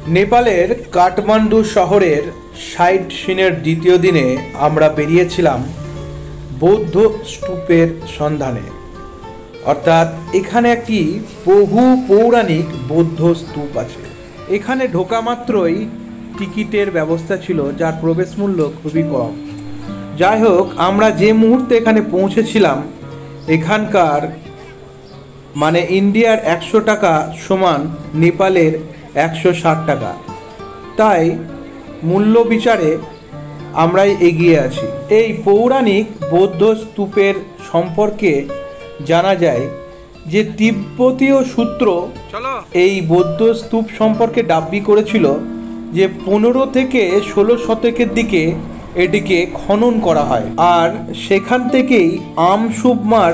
নেপালের কাঠমান্ডু শহরের সাইট সিনের দ্বিতীয় দিনে আমরা বেরিয়েছিলাম বৌদ্ধ স্তূপের সন্ধানে। অর্থাৎ এখানে একটি বহু পৌরাণিক বৌদ্ধ স্তূপ আছে। এখানে ঢোকা মাত্রই টিকিটের ব্যবস্থা ছিল, যার প্রবেশ মূল্য খুবই কম। যাই হোক, আমরা যে মুহূর্তে এখানে পৌঁছেছিলাম, এখানকার মানে ইন্ডিয়ার 100 টাকা সমান নেপালের 160 টাকা। তাই মূল্য বিচারে আমরাই এগিয়ে আছি। এই পৌরাণিক বৌদ্ধ স্তূপের সম্পর্কে জানা যায় যে তিব্বতীয় সূত্র এই বৌদ্ধ স্তূপ সম্পর্কে দাবি করেছিল যে 15 থেকে 16 শতকের দিকে এটিকে খনন করা হয়, আর সেখান থেকেই আমসুবমার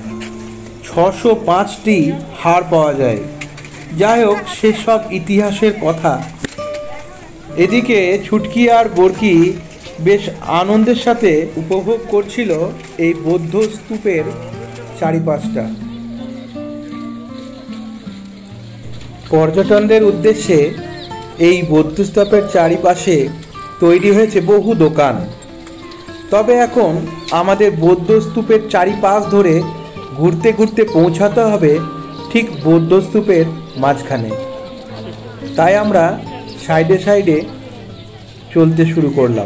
605টি হাড় পাওয়া যায়। যাই হোক, সেসব ইতিহাসের কথা। এদিকে ছুটকি আর বরকি বেশ আনন্দের সাথে উপভোগ করছিল এই বৌদ্ধ স্তূপের চারিপাশটা। পর্যটকদের উদ্দেশ্যে এই বৌদ্ধ স্তূপের চারিপাশে তৈরি হয়েছে বহু দোকান। তবে এখন আমাদের বৌদ্ধ স্তূপের চারিপাশ ধরে ঘুরতে ঘুরতে পৌঁছাতে হবে ঠিক বৌদ্ধ স্তূপের মাঝখানে। তাই আমরা সাইডে সাইডে চলতে শুরু করলাম।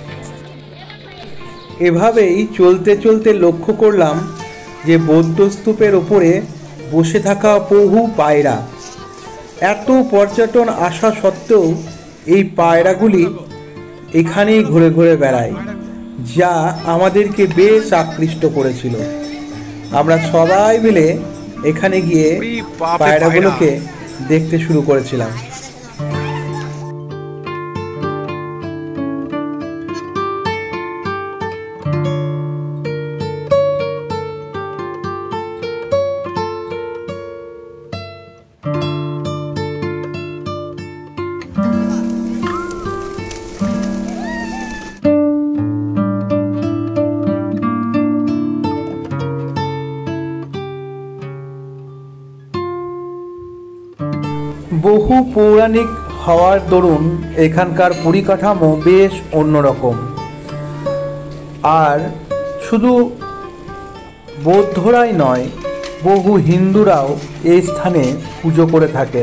এভাবেই চলতে চলতে লক্ষ্য করলাম যে বৌদ্ধ স্তূপের ওপরে বসে থাকা বহু পায়রা। এত পর্যটন আসা সত্ত্বেও এই পায়রাগুলি এখানেই ঘুরে ঘুরে বেড়ায়, যা আমাদেরকে বেশ আকৃষ্ট করেছিল। আমরা সবাই মিলে এখানে গিয়ে পায়রাগুলোকে দেখতে শুরু করেছিলাম। বহু পৌরাণিক হওয়ার দরুন এখানকার পরিকাঠামো বেশ অন্যরকম। আর শুধু বৌদ্ধরাই নয়, বহু হিন্দুরাও এই স্থানে পুজো করে থাকেন।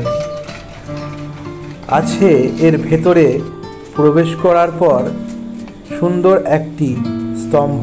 আছে এর ভেতরে প্রবেশ করার পর সুন্দর একটি স্তম্ভ,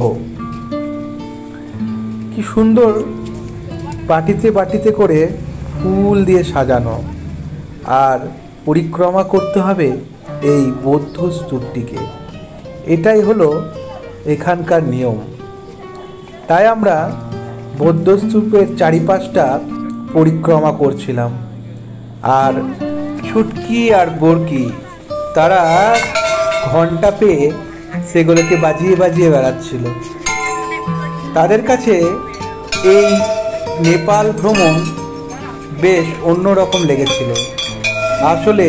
কি সুন্দর বাটিতে বাটিতে করে ফুল দিয়ে সাজানো। আর পরিক্রমা করতে হবে এই বৌদ্ধ স্তূপটিকে, এটাই হলো এখানকার নিয়ম। তাই আমরা বৌদ্ধ স্তূপের চারিপাশটা পরিক্রমা করছিলাম। আর ছুটকি আর বরকি তারা ঘন্টা পেয়ে সেগুলোকে বাজিয়ে বাজিয়ে বেড়াচ্ছিল। তাদের কাছে এই নেপাল ভ্রমণ বেশ অন্যরকম লেগেছিল। আসলে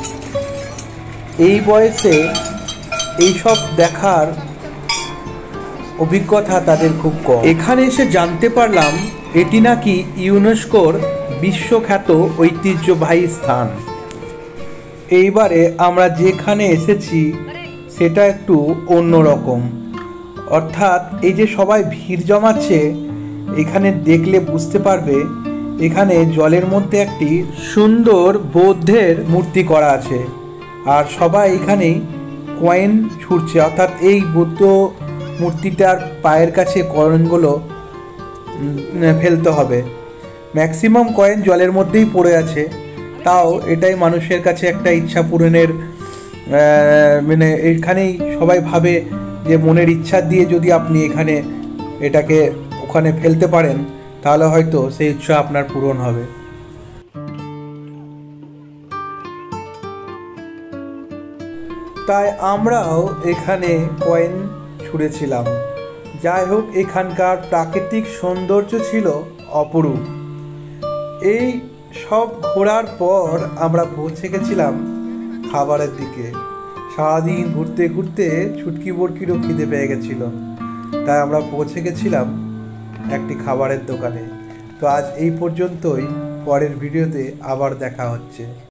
এই বয়সে এইসব দেখার অভিজ্ঞতা তাদের খুব কম। এখানে এসে জানতে পারলাম এটি নাকি ইউনেস্কোর বিশ্বখ্যাত ঐতিহ্যবাহী স্থান। এইবারে আমরা যেখানে এসেছি সেটা একটু অন্যরকম। অর্থাৎ এই যে সবাই ভিড় জমাচ্ছে, এখানে দেখলে বুঝতে পারবে এখানে জলের মধ্যে একটি সুন্দর বৌদ্ধের মূর্তি করা আছে। আর সবাই এখানেই কয়েন ছুঁড়ছে, অর্থাৎ এই বৌদ্ধ মূর্তিটার পায়ের কাছে কয়েনগুলো ফেলতে হবে। ম্যাক্সিমাম কয়েন জলের মধ্যেই পড়ে আছে। তাও এটাই মানুষের কাছে একটা ইচ্ছা পূরণের, মানে এখানেই সবাই ভাবে যে মনের ইচ্ছা দিয়ে যদি আপনি এখানে এটাকে ওখানে ফেলতে পারেন, তাহলে হয়তো সেই ইচ্ছা আপনার পূরণ হবে। তাই আমরাও এখানে কয়েন ছুঁড়েছিলাম। যাই হোক, এখানকার প্রাকৃতিক সৌন্দর্য ছিল অপরূপ। এই সব ঘোরার পর আমরা পৌঁছে গেছিলাম খাবারের দিকে। সারাদিন ঘুরতে ঘুরতে ছুটকি বরকিরও খিদে পেয়ে গেছিল, তাই আমরা পৌঁছে গেছিলাম একটি খাবারের দোকানে। তো আজ এই পর্যন্তই, পরের ভিডিওতে আবার দেখা হচ্ছে।